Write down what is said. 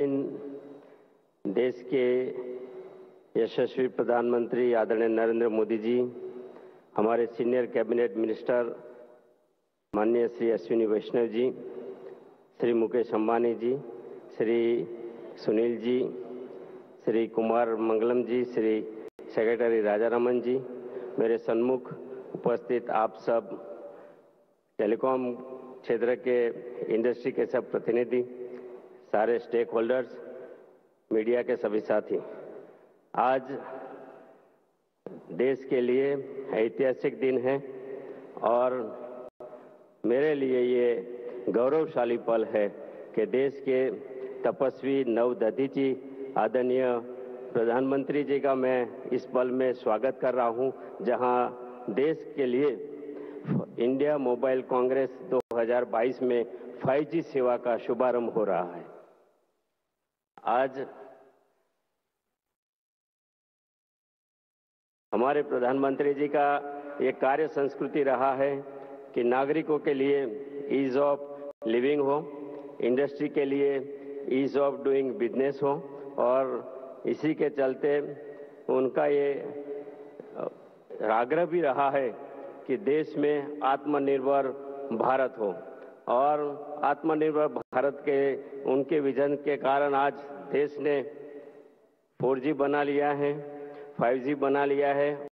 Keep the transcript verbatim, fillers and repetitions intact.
देश के यशस्वी प्रधानमंत्री आदरणीय नरेंद्र मोदी जी, हमारे सीनियर कैबिनेट मिनिस्टर माननीय श्री अश्विनी वैष्णव जी, श्री मुकेश अंबानी जी, श्री सुनील जी, श्री कुमार मंगलम जी, श्री सेक्रेटरी राजारामन जी, मेरे सन्मुख उपस्थित आप सब टेलीकॉम क्षेत्र के इंडस्ट्री के सब प्रतिनिधि, सारे स्टेक होल्डर्स, मीडिया के सभी साथी, आज देश के लिए ऐतिहासिक दिन है और मेरे लिए ये गौरवशाली पल है कि देश के तपस्वी नवदधिची आदरणीय प्रधानमंत्री जी का मैं इस पल में स्वागत कर रहा हूं, जहां देश के लिए इंडिया मोबाइल कांग्रेस दो हज़ार बाईस में फाइव जी सेवा का शुभारंभ हो रहा है। आज हमारे प्रधानमंत्री जी का ये कार्य संस्कृति रहा है कि नागरिकों के लिए ईज ऑफ लिविंग हो, इंडस्ट्री के लिए ईज ऑफ डूइंग बिजनेस हो और इसी के चलते उनका ये आग्रह भी रहा है कि देश में आत्मनिर्भर भारत हो और आत्मनिर्भर भारत के उनके विजन के कारण आज देश ने फोर जी बना लिया है, फाइव जी बना लिया है